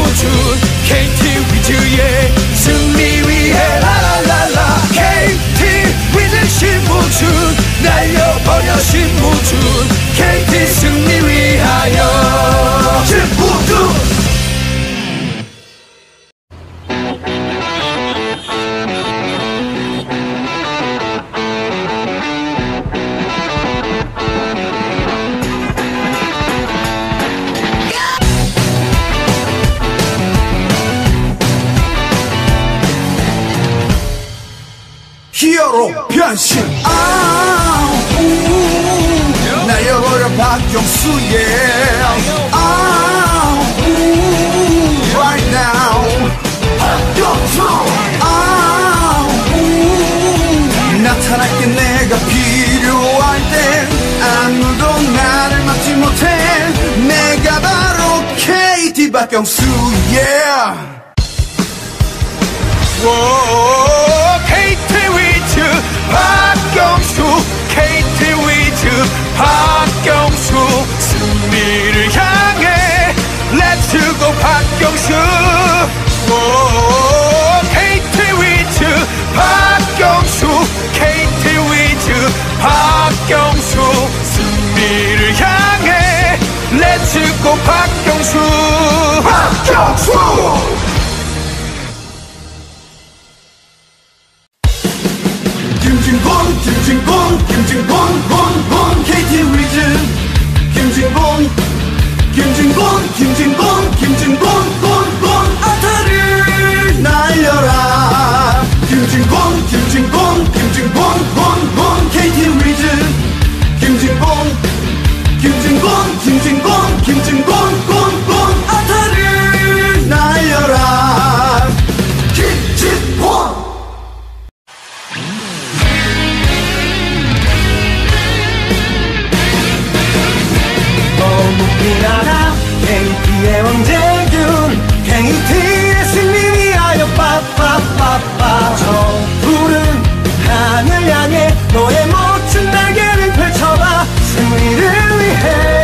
신무준 KT 위즈의 승리 위해 라라라라 KT 위즈 신무준 날려버려 신무준 KT 승리 위하여 신무준. 히어로 변신 날려버려 박경수의 right now 박경수 나타날게 내가 필요할 땐 아무도 나를 막지 못해 내가 바로 KT 박경수 yeah. KT 위즈 박경수 KT 위즈 박경수 승리를 향해 Let's go 박경수 KT 위즈 박경수 KT 위즈 박경수 승리를 향해 Let's go 박경수 박경수. 김진곤 KT 위즈 김진곤 아타를 날려라 김진곤 KT 위즈 김진곤 아타를 날려라 김진곤. 무기나라 KT의 왕재균 KT의 승리 위하여 빠빠빠빠 저 푸른 하늘 향해 너의 멋진 날개를 펼쳐봐 승리를 위해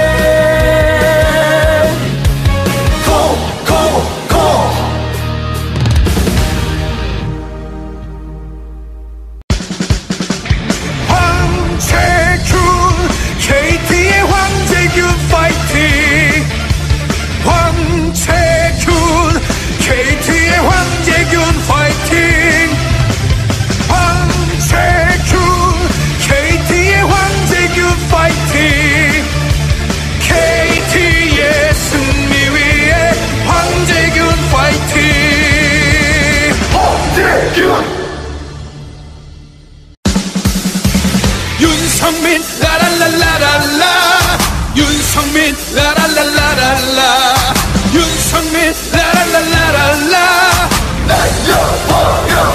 윤성민 라라라라라 윤성민 라라라라라 윤성민 라라라라라 날려버려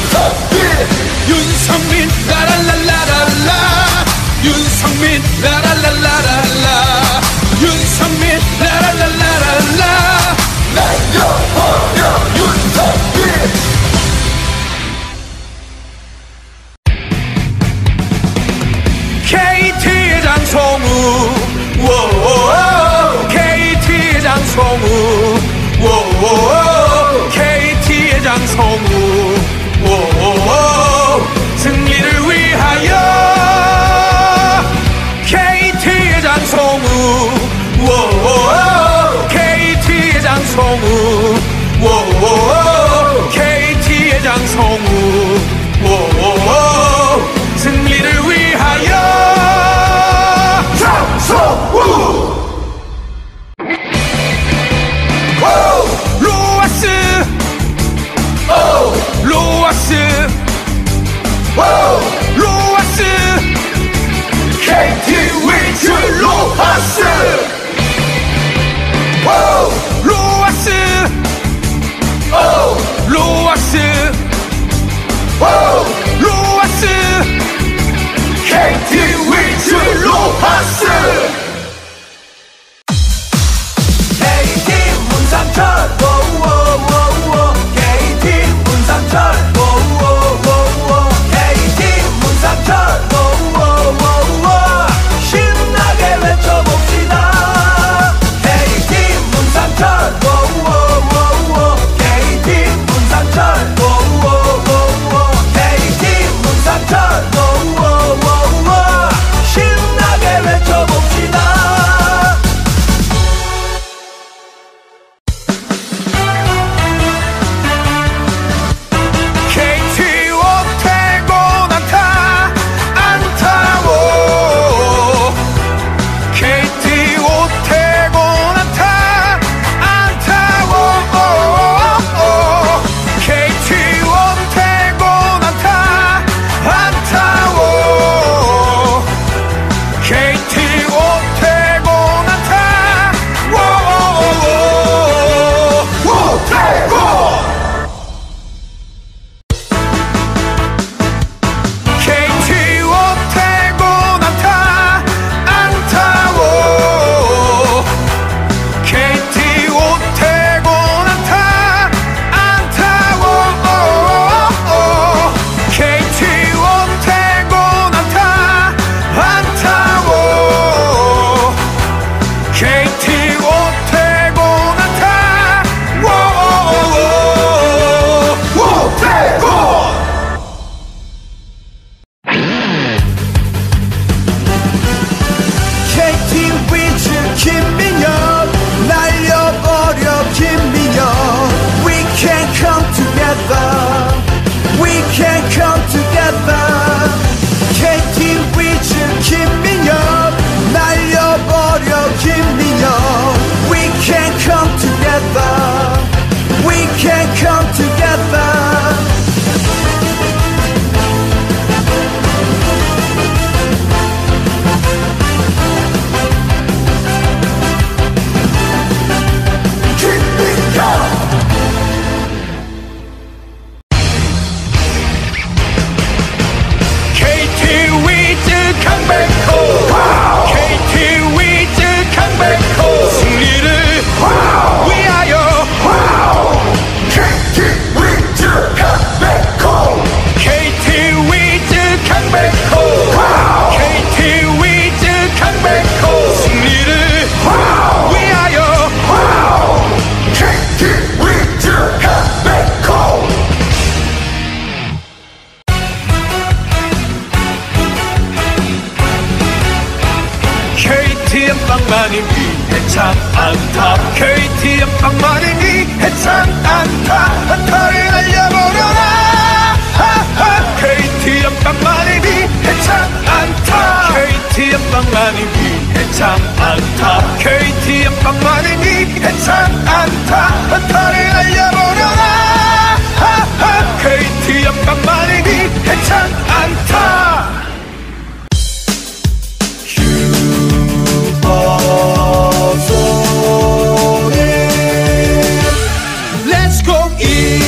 윤성민 라라라라라 윤성민 라라라라라 윤성민 라라라라라 날려버려 윤성민. KT 장성우 KT 장성우 KT 장성우 승리를 위하여 KT 장성우 KT 장성우 KT 장성우 승리를 위하여 로아스 로아스 로아스 KT 위즈 로아스 로아스 로아스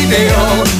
기대어